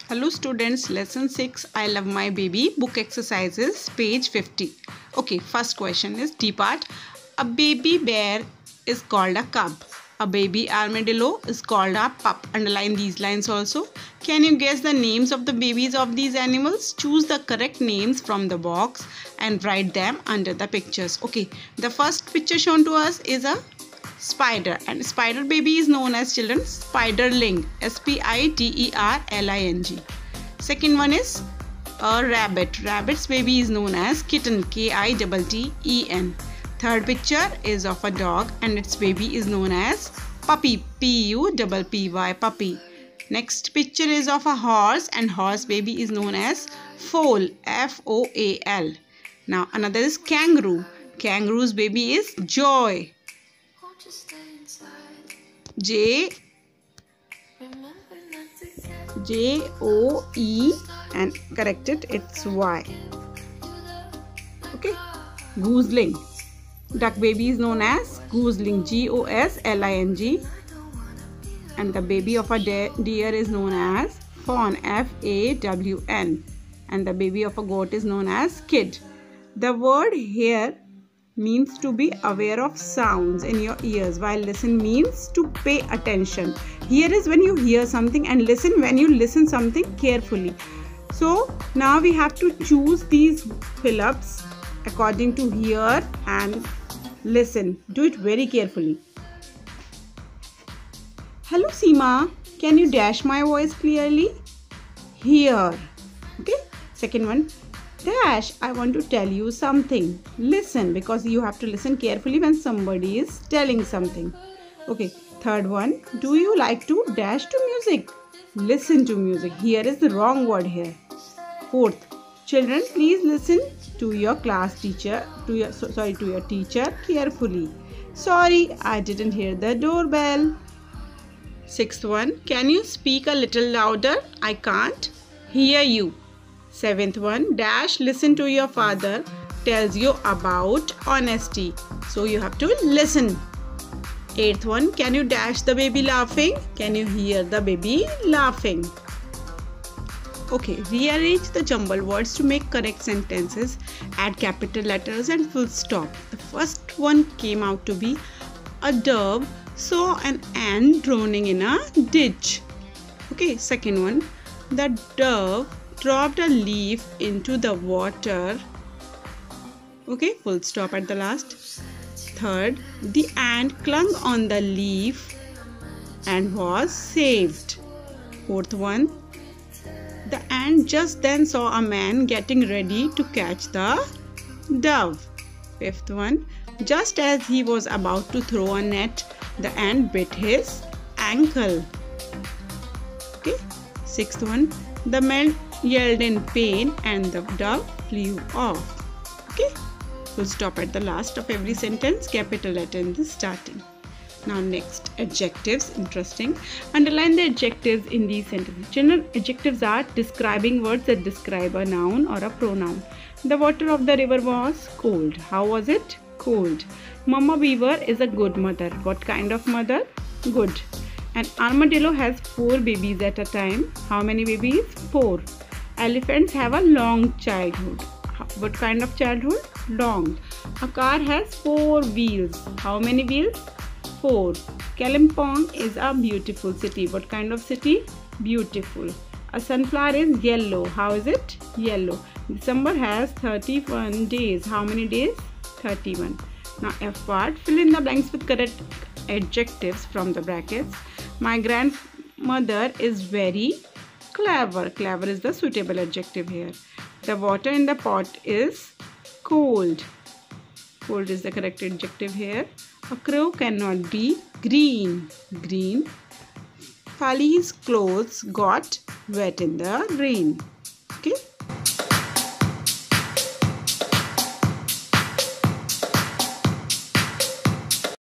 Hello students, lesson 6 I love my baby, book exercises, page 50. Okay, first question is D part. A baby bear is called a cub. A baby armadillo is called a pup. Underline these lines also. Can you guess the names of the babies of these animals? Choose the correct names from the box and write them under the pictures. Okay, the first picture shown to us is a spider, and spider baby is known as children spiderling, spiderling. Second one is a rabbit. Rabbit's baby is known as kitten, kitten. Third picture is of a dog and its baby is known as puppy, puppy, puppy. Next picture is of a horse and horse baby is known as foal, foal. Now another is kangaroo. Kangaroo's baby is joy, Joe, and correct it's Y. Okay, gooseling. Duck baby is known as gooseling, Gosling, and the baby of a deer is known as fawn, Fawn, and the baby of a goat is known as kid. The word here means to be aware of sounds in your ears, while listen means to pay attention. Here is when you hear something, and listen when you listen something carefully. So now we have to choose these fill-ups according to hear and listen. Do it very carefully. Hello Seema, can you dash my voice clearly? Here. Okay. Second one. Dash, I want to tell you something. Listen, because you have to listen carefully when somebody is telling something. Okay, third one. Do you like to dash to music? Listen to music. Here is the wrong word here. Fourth, children, please listen to your class teacher, to your teacher carefully. Sorry, I didn't hear the doorbell. Sixth one. Can you speak a little louder? I can't hear you. Seventh one, dash, listen to your father tells you about honesty. So you have to listen. Eighth one, can you dash the baby laughing? Can you hear the baby laughing? Okay, rearrange the jumbled words to make correct sentences. Add capital letters and full stop. The first one came out to be a dove saw an ant drowning in a ditch. Okay, second one, the dove dropped a leaf into the water. Okay, full stop at the last. Third, the ant clung on the leaf and was saved. Fourth one, the ant just then saw a man getting ready to catch the dove. Fifth one, just as he was about to throw a net, the ant bit his ankle. Okay. Sixth one, the man yelled in pain and the dove flew off. Okay, full stop at the last of every sentence, capital letter in the starting. Now next, adjectives. Interesting. Underline the adjectives in these sentences. General adjectives are describing words that describe a noun or a pronoun. The water of the river was cold. How was it? Cold. Mama beaver is a good mother. What kind of mother? Good. An armadillo has 4 babies at a time. How many babies? 4. Elephants have a long childhood. What kind of childhood? Long. A car has 4 wheels. How many wheels? 4. Kalimpong is a beautiful city. What kind of city? Beautiful. A sunflower is yellow. How is it? Yellow. December has 31 days. How many days? 31. Now F part. Fill in the blanks with correct adjectives from the brackets. My grandmother is very clever. Clever is the suitable adjective here. The water in the pot is cold. Cold is the correct adjective here. A crow cannot be green. Green. Fali's clothes got wet in the rain. Okay.